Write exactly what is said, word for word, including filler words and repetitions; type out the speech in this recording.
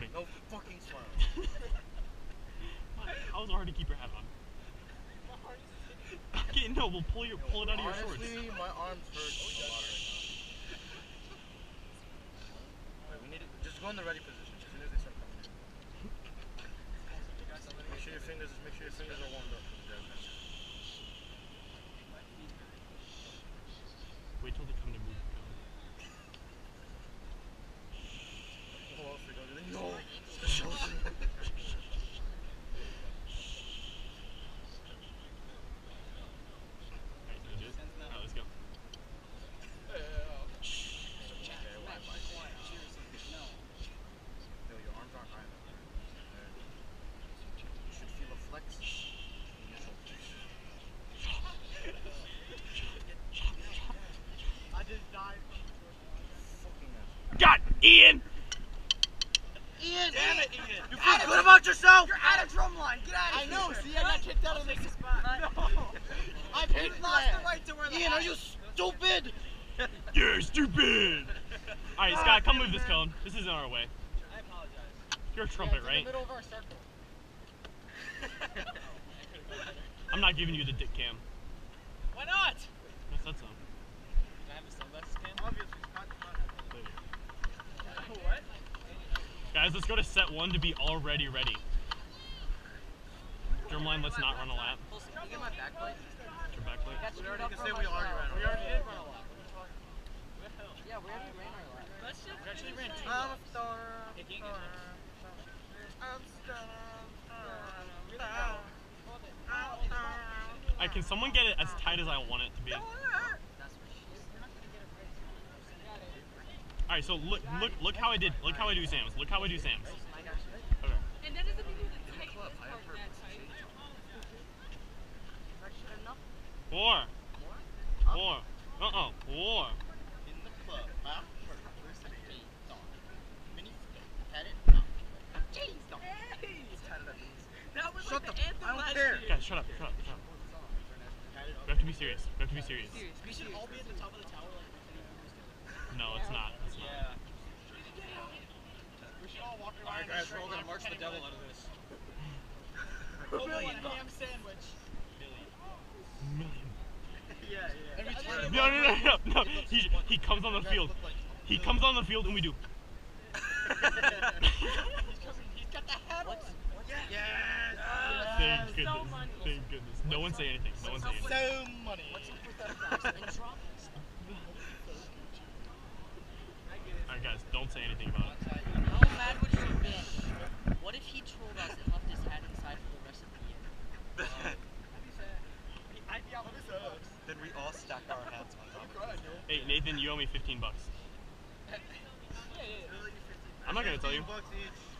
recording. No fucking smile. How is it hard to keep your hat on? Okay, no, we'll pull your pull it out of your shorts. Honestly, my arms hurt a lot right now. Alright, we need to just go in the ready position as soon as they start coming in. Make sure your fingers, make sure your fingers are warmed up for the dead match. Wait till they come to move. What else are they gonna do? No! The chosen. God, Ian! Ian! Damn it, Ian! You You're feel good about yourself? You're out of drumline! Get out of I here! know, see, I got kicked out of this spot. No! I've lost the right to wear the Ian, hat. are you stupid? You're stupid! Alright, Scott, come move this cone. This isn't our way. I apologize. You're a trumpet, yeah, right? In the middle of our circle. I'm not giving you the dick cam. Why not? I said so. Can I have the sunglasses cam? Obviously, Scott does not have that. What? Guys, let's go to set one to be already ready. Drumline, let's not run a lap. Can you get my back plate? Your back plate. We already, can say we already ran a We lap. already did run a lap. Yeah, we already ran our lap. Let's just we actually ran two I'm a laps. star. Hey, can you get this? I'm star. Alright, can someone get it as tight as I want it to be? Alright, so look, look, look how I did. Look how I do Sam's. Look how I do Sam's. Okay. And that doesn't mean you can tighten this part that tight. Four. Four. Uh-oh. Four. In the club. Wow. Mini had it. No. Jeez, don't. That was Shut like the the anthem I don't last care. year. Guys, shut up, shut up, shut up. We have to be serious. We have to be serious. Serious, We should all be at the top of the tower like No, it's not. It's not. yeah. We should all walk around. Alright, guys, and we're all gonna march the devil out of this. A million ham sandwich. Million. Yeah, yeah. Every time. No, no, no, no, no. He, he comes on the field. He comes on the field and we do. He's got the hat on. Yes! Thank so goodness. money. Thank goodness. No one say anything. No one say anything. So money. Alright, guys, don't say anything about it. How mad would you have been? What if he trolled us and left his hat inside for the rest of the year? Then we all stack our hats on top of it. Hey, Nathan, you owe me fifteen bucks. I'm not gonna tell you. Bucks each.